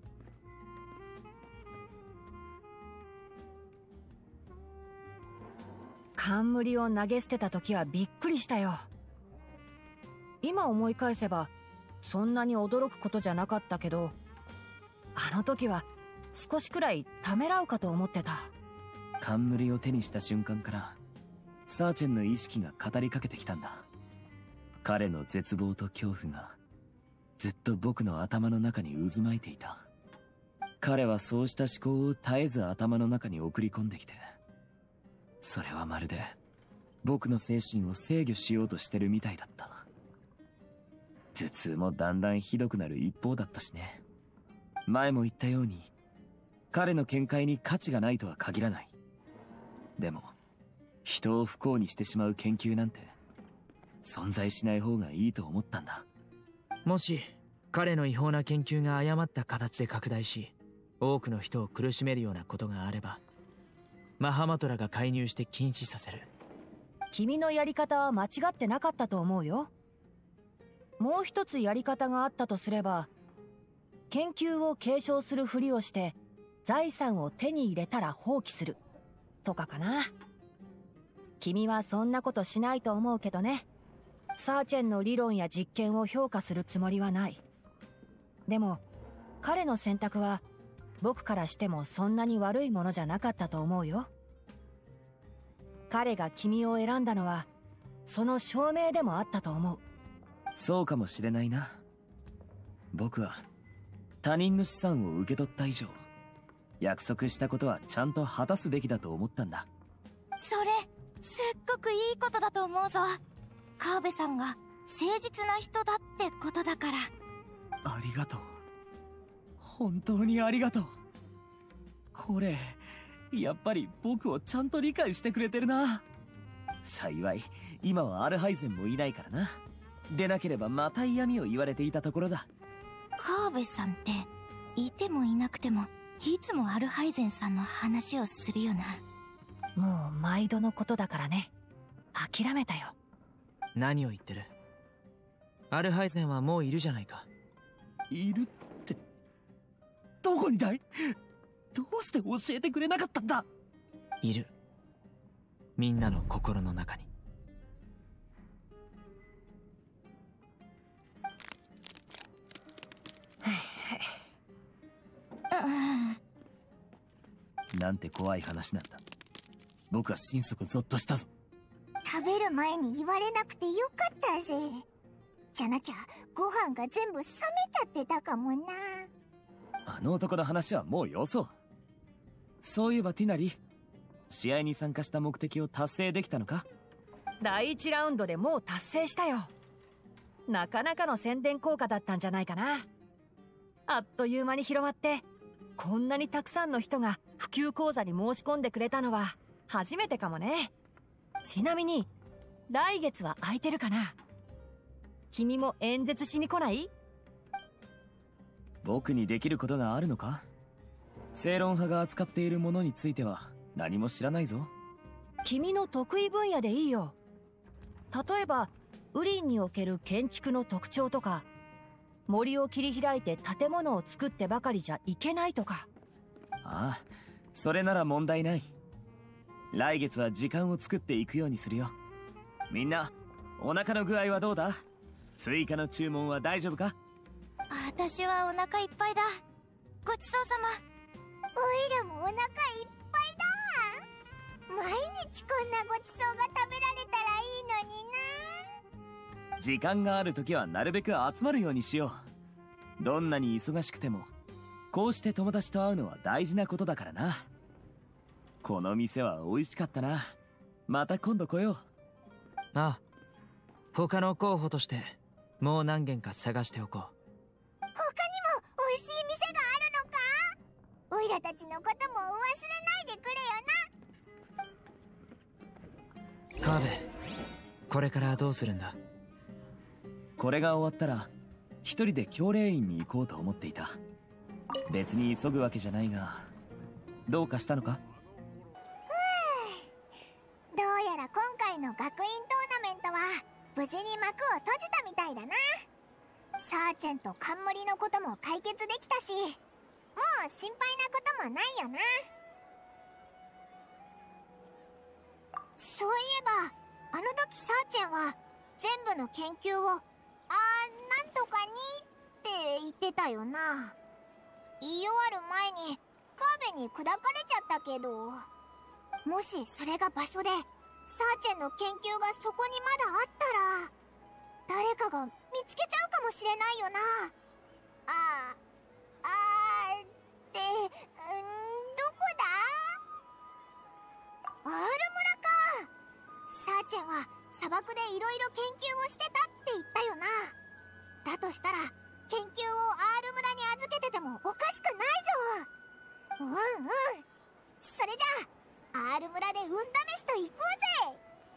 冠を投げ捨てた時はびっくりしたよ。今思い返せばそんなに驚くことじゃなかったけど、あの時は少しくらいためらうかと思ってた。 冠を手にした瞬間からサーチェンの意識が語りかけてきたんだ。彼の絶望と恐怖がずっと僕の頭の中に渦巻いていた。彼はそうした思考を絶えず頭の中に送り込んできて、それはまるで僕の精神を制御しようとしてるみたいだった。頭痛もだんだんひどくなる一方だったしね。前も言ったように彼の見解に価値がないとは限らない。でも人を不幸にしてしまう研究なんて存在しない方がいいと思ったんだ。 もし彼の違法な研究が誤った形で拡大し多くの人を苦しめるようなことがあれば、マハマトラが介入して禁止させる。 君のやり方は間違ってなかったと思うよ。もう一つやり方があったとすれば、研究を継承するふりをして財産を手に入れたら放棄するとかかな。君はそんなことしないと思うけどね。サーチェンの理論や実験を評価するつもりはない。でも彼の選択は僕からしてもそんなに悪いものじゃなかったと思うよ。彼が君を選んだのはその証明でもあったと思う。 そうかもしれないな。僕は他人の資産を受け取った以上、約束したことはちゃんと果たすべきだと思ったんだ。 それすっごくいいことだと思うぞ。川辺さんが誠実な人だってことだから。 ありがとう。本当にありがとう。これやっぱり僕をちゃんと理解してくれてるな。幸い今はアルハイゼンもいないからな。でなければまた嫌味を言われていたところだ。 川辺さんっていてもいなくてもいつもアルハイゼンさんの話をするよな。 もう毎度のことだからね。諦めたよ。 何を言ってる。アルハイゼンはもういるじゃないか。 いるってどこにだい？どうして教えてくれなかったんだ。 いる。みんなの心の中に。 なんて怖い話なんだ。僕は心底ゾッとしたぞ。 食べる前に言われなくてよかったぜ。じゃなきゃご飯が全部冷めちゃってたかもな。 あの男の話はもうよそう。そういえばティナリ、試合に参加した目的を達成できたのか？ だいいちラウンドでもう達成したよ。なかなかの宣伝効果だったんじゃないかな。あっという間に広まって、こんなにたくさんの人が普及講座に申し込んでくれたのは初めてかもね。ちなみに来月は空いてるかな？君も演説しに来ない？ 僕にできることがあるのか？正論派が扱っているものについては何も知らないぞ。 君の得意分野でいいよ。例えばウリンにおける建築の特徴とか、森を切り開いて建物を作ってばかりじゃいけないとか。 ああ、それなら問題ない。来月は時間を作っていくようにするよ。みんなお腹の具合はどうだ？追加の注文は大丈夫か？ 私はお腹いっぱいだ。ごちそうさま。 おいらもお腹いっぱいだ。毎日こんなごちそうが食べられたらいいのにな。 時間がある時はなるべく集まるようにしよう。どんなに忙しくてもこうして友達と会うのは大事なことだからな。この店は美味しかったな。また今度来よう。 ああ、他の候補としてもう何軒か探しておこう。 他にも美味しい店があるのか？おいらたちのことも忘れないでくれよな。 カーベ、これからどうするんだ？ これが終わったら一人で教令院に行こうと思っていた。別に急ぐわけじゃないが、どうかしたのか？ どうやら今回の学院トーナメントは無事に幕を閉じたみたいだな。サーチェンと冠のことも解決できたし、もう心配なこともないよな。 そういえばあの時サーチェンは全部の研究を「あーなんとかに」って言ってたよな。言い終わる前にカーベに砕かれちゃったけど、もしそれが場所でサーチェンの研究がそこにまだあったら誰かが見つけちゃうかもしれないよな。あーあーってんどこだ？アール村か。サーチェンは砂漠でいろいろ研究をしてたって言ったよな。だとしたら研究をアール村に預けててもおかしくないぞ。うんうん、それじゃあアール村で運試しと行こうぜ。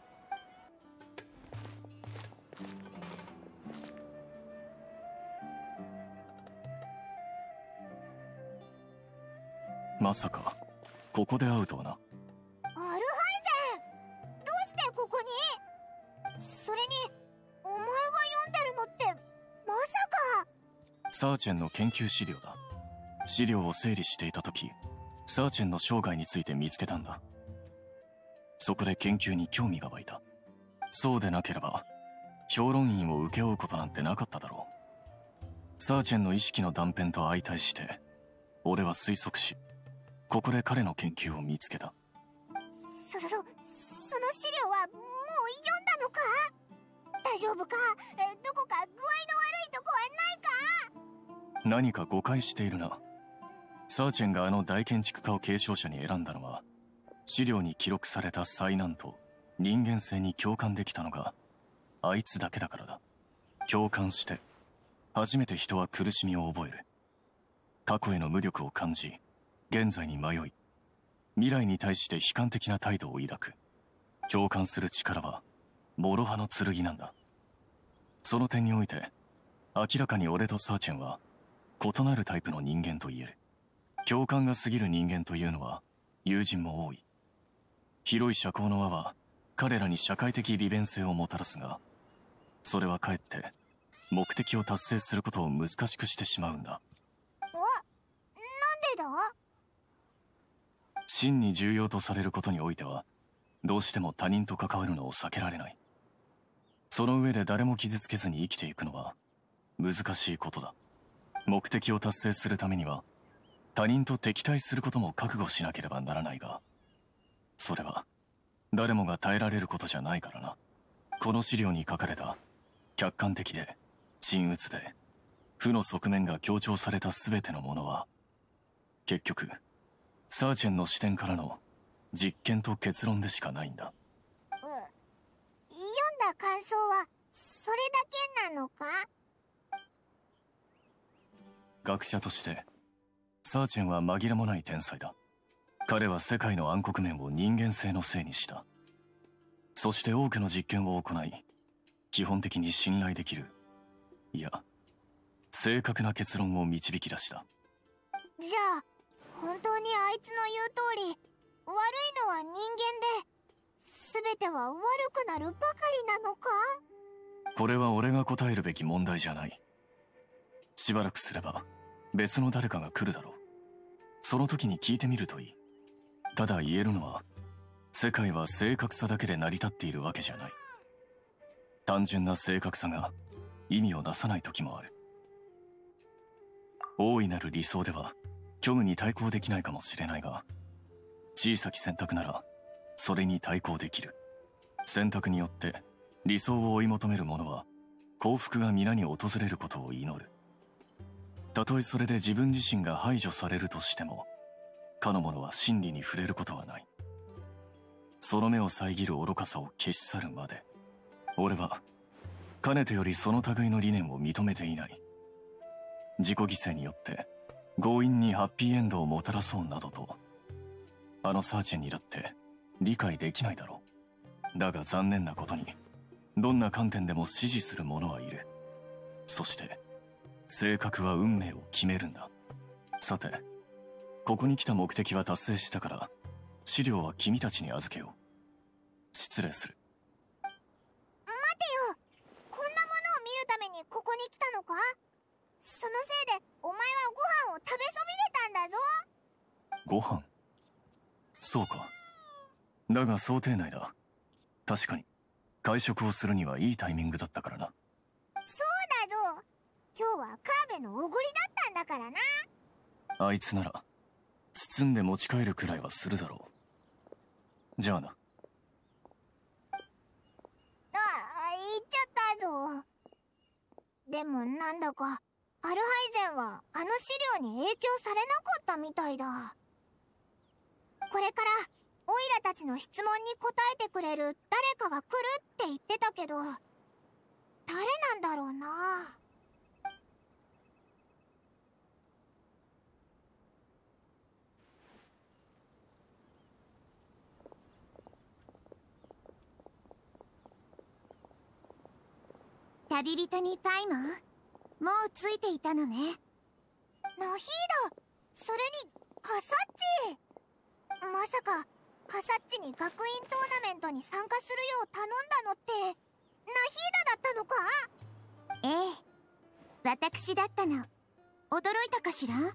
まさかここで会うとはな。 アルハンゼン、どうしてここに？それにお前が読んでるのってまさか。 サーチェンの研究資料だ。資料を整理していた時、サーチェンの生涯について見つけたんだ。そこで研究に興味が湧いた。そうでなければ評論員を請け負うことなんてなかっただろう。サーチェンの意識の断片と相対して俺は推測し、ここで彼の研究を見つけた。 そ、そ、その資料はもう読んだのか？大丈夫か？え、どこか具合の悪いとこはないか？ 何か誤解しているな。サーチェンがあの大建築家を継承者に選んだのは、資料に記録された災難と人間性に共感できたのがあいつだけだからだ。共感して初めて人は苦しみを覚える。過去への無力を感じ、現在に迷い、未来に対して悲観的な態度を抱く。共感する力は諸刃の剣なんだ。その点において明らかに俺とサーチェンは異なるタイプの人間と言える。共感が過ぎる人間というのは友人も多い。広い社交の輪は彼らに社会的利便性をもたらすが、それはかえって目的を達成することを難しくしてしまうんだ。 お、なんでだ？ 真に重要とされることにおいてはどうしても他人と関わるのを避けられない。その上で誰も傷つけずに生きていくのは難しいことだ。目的を達成するためには他人と敵対することも覚悟しなければならないが、それは誰もが耐えられることじゃないからな。この資料に書かれた客観的で鎮鬱で負の側面が強調された全てのものは結局サーチェンの視点からの実験と結論でしかないんだ。 うん、読んだ感想はそれだけなのか？ 学者としてサーチェンは紛れもない天才だ。彼は世界の暗黒面を人間性のせいにした。そして多くの実験を行い、基本的に信頼できる、いや正確な結論を導き出した。 じゃあ本当にあいつの言う通り悪いのは人間で全ては悪くなるばかりなのか？ これは俺が答えるべき問題じゃない。しばらくすれば別の誰かが来るだろう。その時に聞いてみるといい。ただ言えるのは、世界は正確さだけで成り立っているわけじゃない。単純な正確さが意味をなさない時もある。大いなる理想では虚無に対抗できないかもしれないが、小さき選択ならそれに対抗できる。選択によって理想を追い求める者は幸福が皆に訪れることを祈る。たとえそれで自分自身が排除されるとしても、かの者は真理に触れることはない。その目を遮る愚かさを消し去るまで、俺はかねてよりその類の理念を認めていない。自己犠牲によって強引にハッピーエンドをもたらそうなどと、あのサーチェンにだって理解できないだろう。だが残念なことに、どんな観点でも支持する者はいる。そして性格は運命を決めるんだ。さて、ここに来た目的は達成したから、資料は君たちに預けよう。失礼する。 待てよ、こんなものを見るためにここに来たのか？そのせいでお前はご飯を食べそびれたんだぞ。 ご飯？そうか。だが想定内だ。 確かに会食をするにはいいタイミングだったからな。 そうだぞ。今日はカーベのおごりだったんだからな。 あいつなら包んで持ち帰るくらいはするだろう。じゃあな。 ああ、言っちゃったぞ。でもなんだかアルハイゼンはあの資料に影響されなかったみたいだ。これからオイラたちの質問に答えてくれる誰かが来るって言ってたけど、誰なんだろうな。 旅人にパイももうついていたのね。 ナヒーダ、それにカサッチ。まさかカサッチに学院トーナメントに参加するよう頼んだのってナヒーダだったのか？ ええ、私だったの。驚いたかしら？ も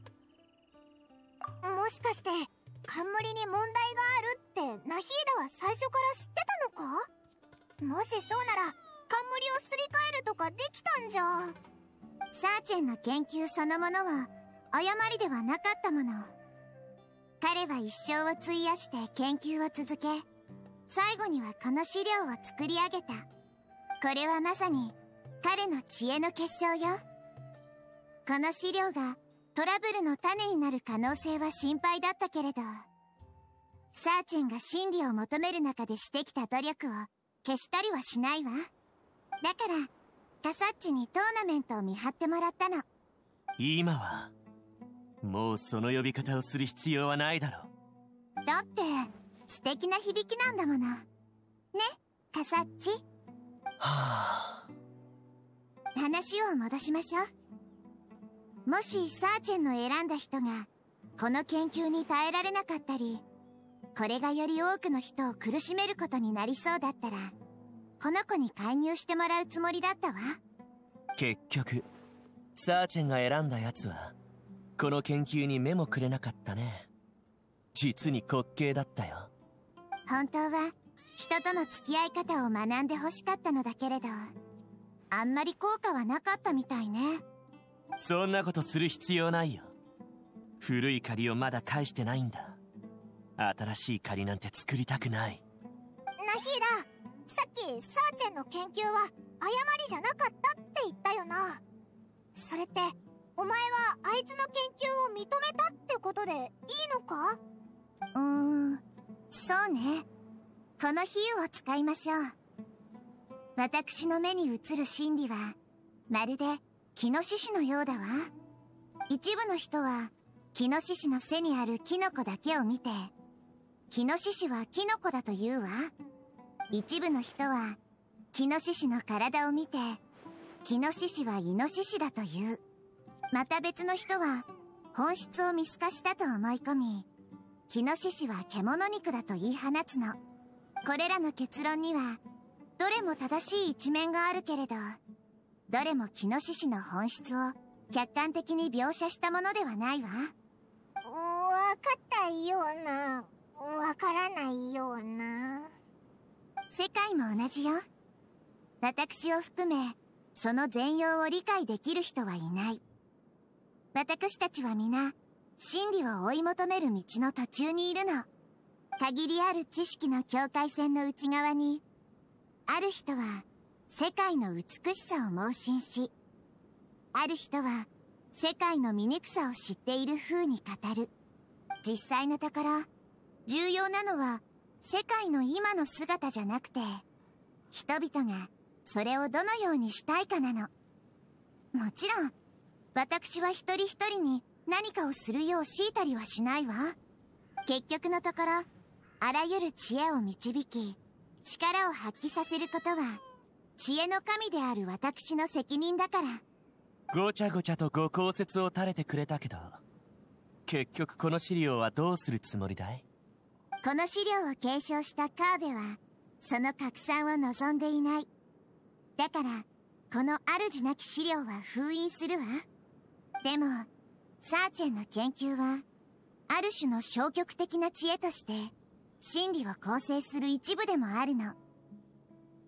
しかして冠に問題があるってナヒーダは最初から知ってたのか？もしそうなら冠をすり替えるとかできたんじゃ。 サーチェンの研究そのものは誤りではなかったもの。彼は一生を費やして研究を続け、最後にはこの資料を作り上げた。これはまさに彼の知恵の結晶よ。この資料がトラブルの種になる可能性は心配だったけれど、サーチェンが真理を求める中でしてきた努力を消したりはしないわ。だからカサッチにトーナメントを見張ってもらったの。 今はもうその呼び方をする必要はないだろう。だって素敵な響きなんだものね、カサッチ。 はあ。 話を戻しましょう。もしサーチェンの選んだ人がこの研究に耐えられなかったり、これがより多くの人を苦しめることになりそうだったら、この子に介入してもらうつもりだったわ。 結局サーチェンが選んだやつはこの研究に目もくれなかったね。実に滑稽だったよ。 本当は人との付き合い方を学んでほしかったのだけれど、あんまり効果はなかったみたいね。 そんなことする必要ないよ。古い借りをまだ返してないんだ。新しい借りなんて作りたくない。 ナヒーラ、さっきサーチェンの研究は誤りじゃなかったって言ったよな。それってお前はあいつの研究を認めたってことでいいのか？ うーん、そうね。この比喩を使いましょう。私の目に映る真理はまるでキノシシのようだわ。一部の人はキノシシの背にあるキノコだけを見て、キノシシはキノコだと言うわ。一部の人はキノシシの体を見て、キノシシはイノシシだと言う。また別の人は本質を見透かしたと思い込み、キノシシは獣肉だと言い放つの。これらの結論にはどれも正しい一面があるけれど、どれもキノシシの本質を客観的に描写したものではないわ。 わかったような、わからないような。 世界も同じよ。私を含めその全容を理解できる人はいない。私たちは皆真理を追い求める道の途中にいるの。限りある知識の境界線の内側に、ある人は世界の美しさを盲信し、ある人は世界の醜さを知っている風に語る。実際のところ重要なのは世界の今の姿じゃなくて、人々がそれをどのようにしたいかなの。もちろん私は一人一人に何かをするよう強いたりはしないわ。結局のところあらゆる知恵を導き力を発揮させることは知恵の神である私の責任だから。 ごちゃごちゃとご考説を垂れてくれたけど、結局この資料はどうするつもりだい？ この資料を継承したカーベはその拡散を望んでいない。だからこの主なき資料は封印するわ。でもサーチェンの研究はある種の消極的な知恵として真理を構成する一部でもあるの。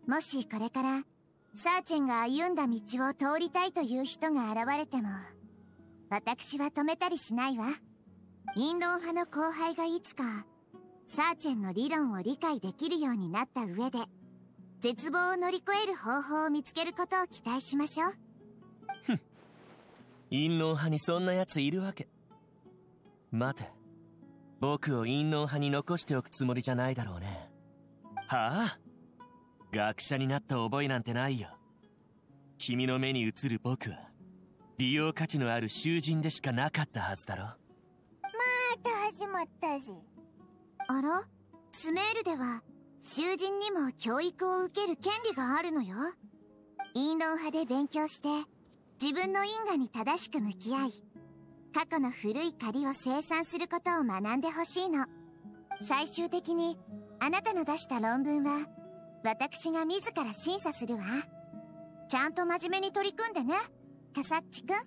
もしこれからサーチェンが歩んだ道を通りたいという人が現れても、私は止めたりしないわ。陰論派の後輩がいつかサーチェンの理論を理解できるようになった上で、絶望を乗り越える方法を見つけることを期待しましょう。 ふん、陰論派にそんな奴いるわけ。待て、僕を陰論派に残しておくつもりじゃないだろうね。はあ、学者になった覚えなんてないよ。君の目に映る僕は利用価値のある囚人でしかなかったはずだろ。 また始まったぜ。あら、スメールでは囚人にも教育を受ける権利があるのよ。陰論派で勉強して自分の因果に正しく向き合い、過去の古い借りを清算することを学んでほしいの。最終的にあなたの出した論文は私が自ら審査するわ。ちゃんと真面目に取り組んでね、カサッチ君。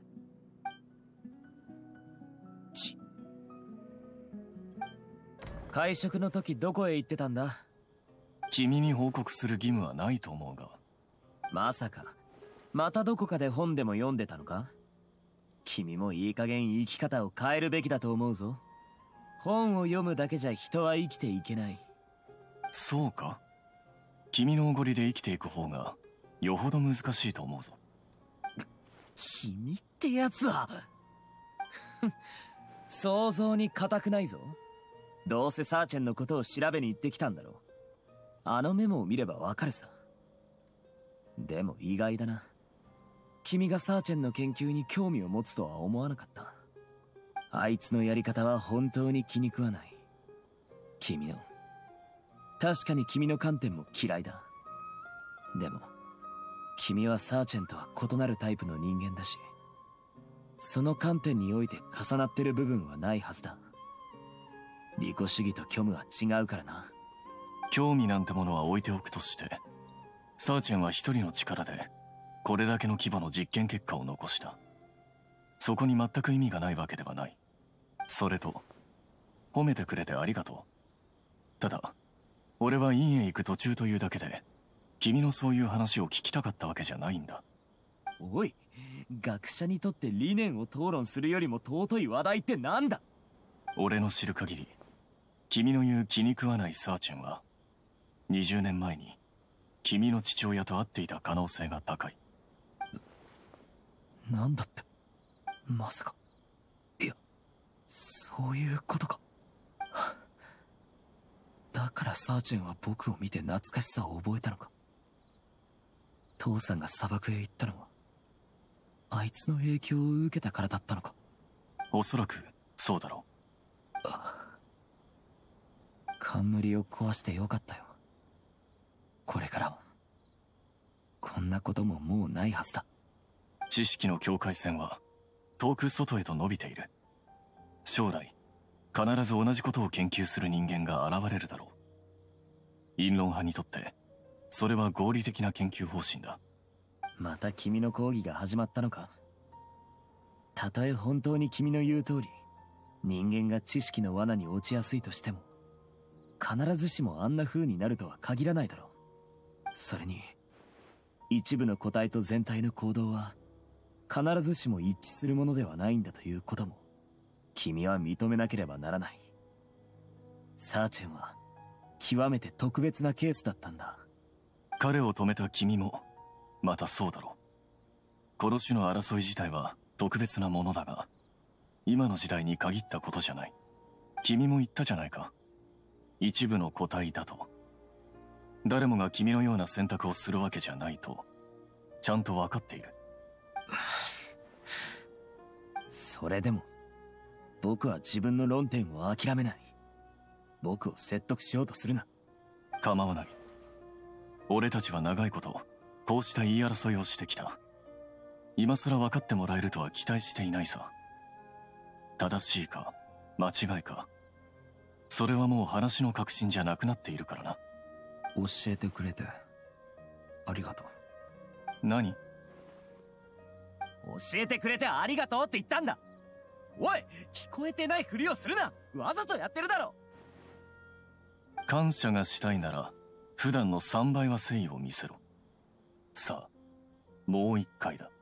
会食の時どこへ行ってたんだ？ 君に報告する義務はないと思うが。 まさかまたどこかで本でも読んでたのか？君もいい加減生き方を変えるべきだと思うぞ。本を読むだけじゃ人は生きていけない。 そうか？君のおごりで生きていく方がよほど難しいと思うぞ。 君ってやつは想像に固くないぞ。どうせサーチェンのことを調べに行ってきたんだろう。あのメモを見ればわかるさ。でも意外だな。君がサーチェンの研究に興味を持つとは思わなかった。あいつのやり方は本当に気に食わない。君の確かに君の観点も嫌いだ。でも君はサーチェンとは異なるタイプの人間だし、その観点において重なってる部分はないはずだ。利己主義と虚無は違うからな。 興味なんてものは置いておくとして、サーチェンは一人の力でこれだけの規模の実験結果を残した。そこに全く意味がないわけではない。それと褒めてくれてありがとう。ただ俺は院へ行く途中というだけで君のそういう話を聞きたかったわけじゃないんだ。 おい、学者にとって理念を討論するよりも尊い話題ってなんだ？ 俺の知る限り、君の言う気に食わないサーチェンはにじゅうねんまえに君の父親と会っていた可能性が高い。 なんだって、まさか。いや、そういうことか。だからサーチェンは僕を見て懐かしさを覚えたのか。父さんが砂漠へ行ったのはあいつの影響を受けたからだったのか。 おそらくそうだろう。 冠を壊してよかったよ。これからはこんなことももうないはずだ。 知識の境界線は遠く外へと伸びている。将来必ず同じことを研究する人間が現れるだろう。陰論派にとってそれは合理的な研究方針だ。 また君の講義が始まったのか。たとえ本当に君の言う通り人間が知識の罠に落ちやすいとしても、必ずしもあんな風になるとは限らないだろう。それに一部の個体と全体の行動は必ずしも一致するものではないんだということも君は認めなければならない。サーチェンは極めて特別なケースだったんだ。 彼を止めた君もまたそうだろう。この種の争い自体は特別なものだが、今の時代に限ったことじゃない。君も言ったじゃないか。一部の個体だと。誰もが君のような選択をするわけじゃないとちゃんと分かっている。 それでも僕は自分の論点を諦めない。僕を説得しようとするな。 構わない。俺たちは長いことこうした言い争いをしてきた。今さら分かってもらえるとは期待していないさ。正しいか間違いか、それはもう話の核心じゃなくなっているからな。 教えてくれてありがとう。何？ 教えてくれてありがとうって言ったんだ。おい、聞こえてないふりをするな。わざとやってるだろ。 感謝がしたいなら普段のさんばいは誠意を見せろ。さあ、もう一回だ。